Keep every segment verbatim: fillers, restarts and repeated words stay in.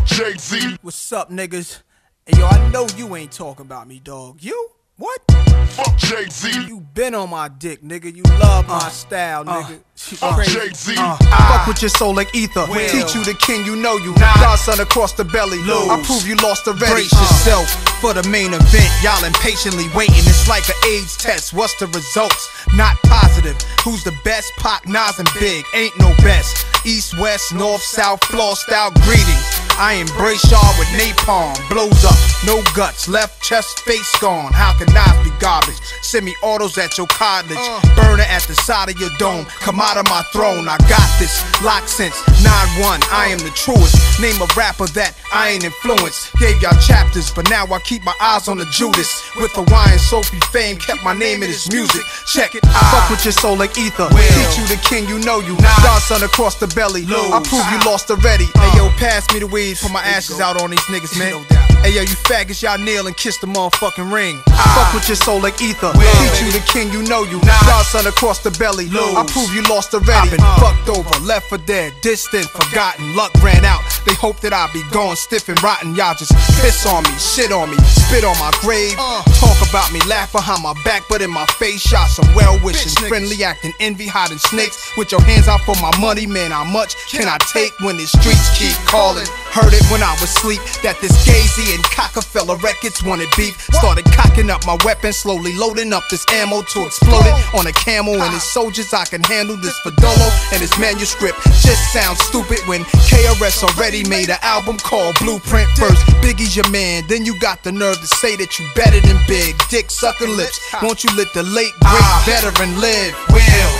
Jay-Z. What's up, niggas? Hey, yo, I know you ain't talking about me, dog. You? What? Fuck Jay-Z. You been on my dick, nigga. You love my uh, style, nigga. Uh, Fuck Jay-Z. Uh, fuck with your soul like ether. Will. Teach you the king, you know you. Godson across the belly. Lose. I prove you lost already. Brace uh. yourself for the main event. Y'all impatiently waiting. It's like an AIDS test. What's the results? Not positive. Who's the best? Pac, Nas, and Big. Ain't no best. East, west, north, south, floor style greetings. I embrace y'all with napalm. Blows up, no guts, left chest, face gone. How can Nas be garbage? Semi-autos at your cartilage. uh. Burner at the side of your dome. Come out of my throne, I got this. Lock since nine one, I am the truest. Name a rapper that I ain't influenced. Gave y'all chapters, but now I keep my eyes on the Judas. With Hawaiian Sophie fame, kept my name in his music. Check it, I fuck with your soul like ether. Will. Teach you the king, you know you. Godson across the belly. Lose. I prove you lost already. uh. Hey yo, pass me the weed. Put my ashes out on these niggas, man. No doubt. Hey yo, you faggots, y'all kneel and kiss the motherfucking ring. I fuck with your soul like ether. Will. Teach you the king, you know you. Godson across the belly. Lose. I prove you lost already. I've been uh. fucked over, left for dead, distant, forgotten. Luck ran out. They hope that I'll be gone stiff and rotten. Y'all just piss on me, shit on me, spit on my grave. Uh. Talk about me, laugh behind my back, but in my face, shot some well-wishing, friendly acting, envy, hiding snakes. With your hands out for my money, man, how much can I take when the streets keep calling? Heard it when I was asleep, that this Gazy and Cockefeller Records wanted beef. Started cocking up my weapon, slowly loading up this ammo to explode it on a camel and his soldiers. I can handle this Fadolo and his manuscript. Just sounds stupid when K R S already made an album called Blueprint. First, Biggie's your man, then you got the nerve to say that you better than Big. Dick sucking lips, won't you let the late great veteran live? Will.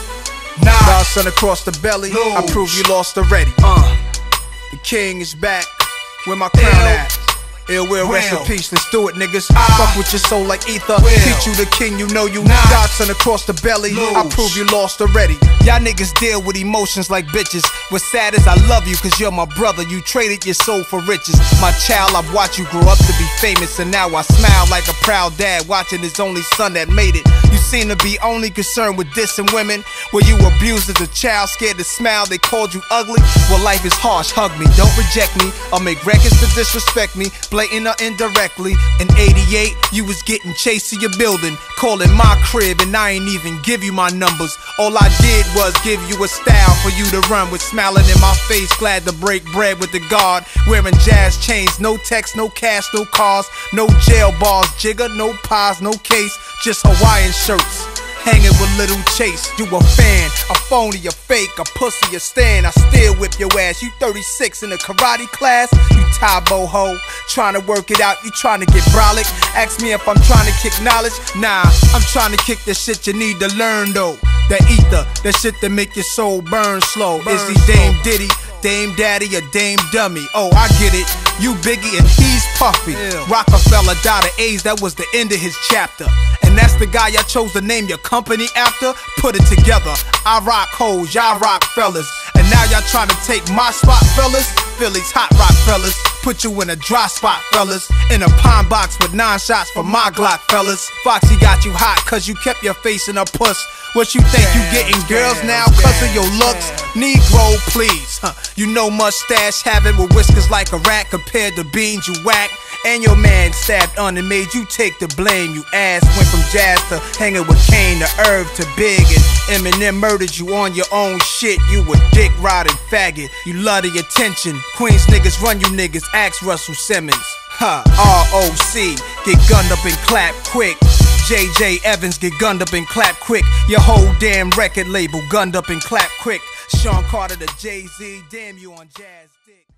Nah. Godson across the belly, Lose. I prove you lost already. Uh. The king is back, where my crown Ill. At? Ill will, rest in peace, let's do it, niggas. I fuck with your soul like ether. Will. Teach you the king, you know you. Godson across the belly, Lose. I prove you lost already. Y'all niggas deal with emotions like bitches. What's sad is I love you cause you're my brother. You traded your soul for riches. My child, I've watched you grow up to be famous, and now I smile like a proud dad watching his only son that made it. You seem to be only concerned with dissing women. Were you abused as a child, scared to smile, they called you ugly? Well, life is harsh, hug me, don't reject me. I'll make records to disrespect me, blatant or indirectly. In eighty-eight, you was getting chased to your building, calling my crib, and I ain't even give you my numbers. All I did was give you a style for you to run with, smiling in my face, glad to break bread with the guard. Wearing jazz chains, no text, no cash, no cars, no jail bars, jigger, no pies, no case, just Hawaiian shirts. Hanging with Little Chase, you a fan, a phony, a fake, a pussy, a stand. I still whip your ass, you thirty-six in a karate class. You Tybo ho, trying to work it out, you trying to get brolic. Ask me if I'm trying to kick knowledge, nah, I'm trying to kick the shit you need to learn though. That ether, that shit that make your soul burn slow. Burn Is he Dame Diddy, Dame Daddy, or Dame Dummy? Oh, I get it, you Biggie and he's Puffy. Ew. Rockefeller died of AIDS, that was the end of his chapter. And that's the guy y'all chose to name your company after? Put it together, I rock hoes, y'all rock fellas. And now y'all trying to take my spot, fellas? Philly's hot rock fellas, put you in a dry spot, fellas. In a pine box with nine shots for my Glock, fellas. Foxy got you hot cause you kept your face in a puss. What you think you getting girls now cause of your looks? Negro, please, huh? You know mustache having with whiskers like a rat compared to beans you whack. And your man stabbed on and made you take the blame. You ass went from jazz to hanging with Kane to Irv to Big, and Eminem murdered you on your own shit. You a dick riding faggot, you love the attention. Queens niggas run you niggas, ask Russell Simmons. Huh, R O C, get gunned up and clap quick. J J Evans, get gunned up and clap quick. Your whole damn record label gunned up and clap quick. Sean Carter to Jay-Z, damn you on Jazz Dick.